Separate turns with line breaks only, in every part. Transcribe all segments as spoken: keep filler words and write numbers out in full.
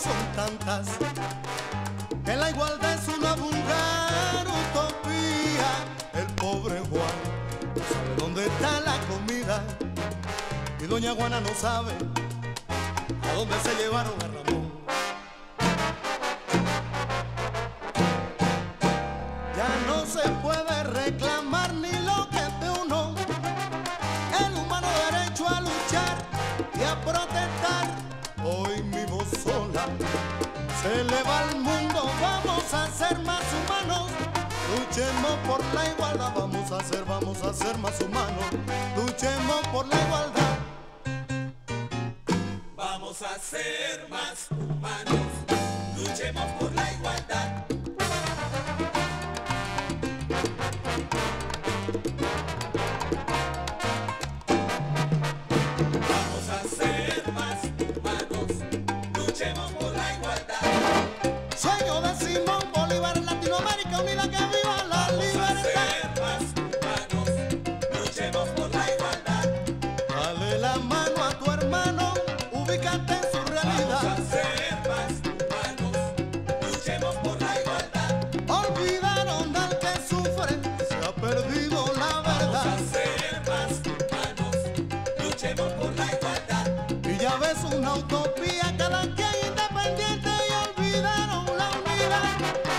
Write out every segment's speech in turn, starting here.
son tantas, que la igualdad es una vulgar utopía. El pobre Juan no sabe dónde está la comida y doña Juana no sabe a dónde se llevaron a Ramón. Ya no se puede reclamar ni lo que es de uno, el humano derecho a luchar y a protestar. Hoy mi voz sola se eleva al mundo, vamos a ser más humanos. Luchemos por la igualdad, vamos a ser, vamos a ser más humanos. Luchemos por la igualdad.
Vamos a ser más humanos. Luchemos por la igualdad. Vamos a ser más humanos. Luchemos por la igualdad.
Sueño de Simón Bolívar, Latinoamérica unida, que viva la libertad.
Vamos a ser más humanos. Luchemos por la igualdad.
Dale la mano a tu hermano, ubícate en su realidad.
Vamos a ser más humanos. Luchemos por la igualdad.
Olvidaron al que sufre, se ha perdido la
Vamos
verdad.
a ser más humanos. Luchemos por la igualdad.
Y ya ves una utopía, cada quien independiente, y olvidaron la unidad.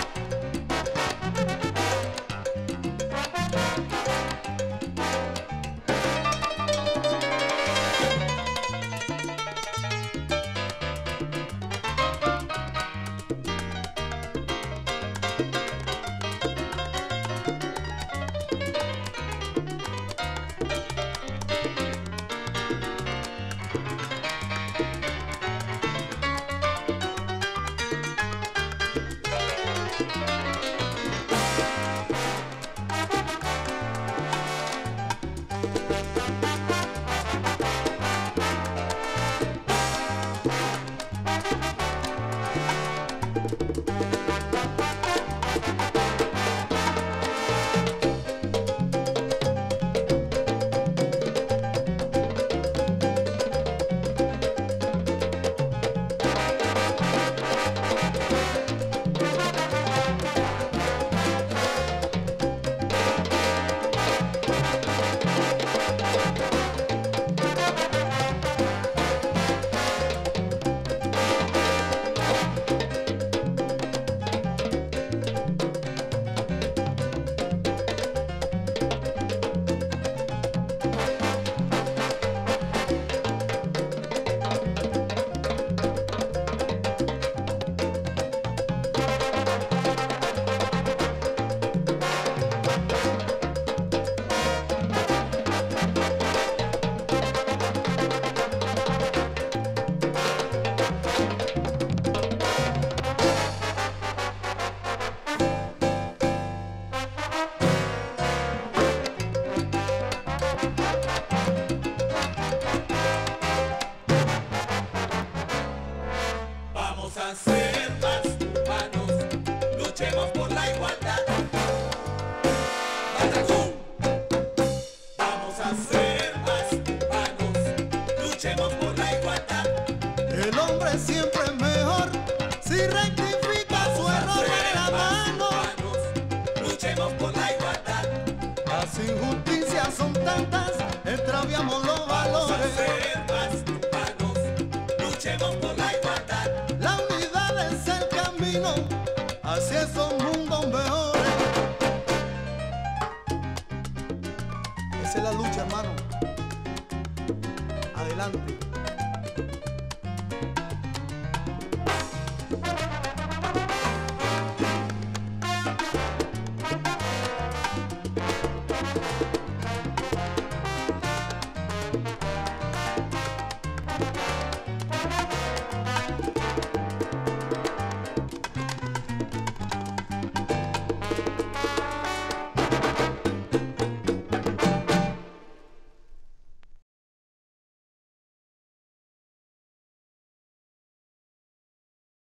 Vamos a ser más humanos. Luchemos por la igualdad. ¡Patacú! Vamos a ser más humanos. Luchemos por la igualdad.
El hombre siempre es mejor si rectifica su error en la mano.
Luchemos por la igualdad.
Las injusticias son tantas, extraviamos los
Vamos a
valores.
ser más humanos. Luchemos por la igualdad.
La unidad es el camino hacia esos mundos mejores. Esa es la lucha, hermano. Adelante.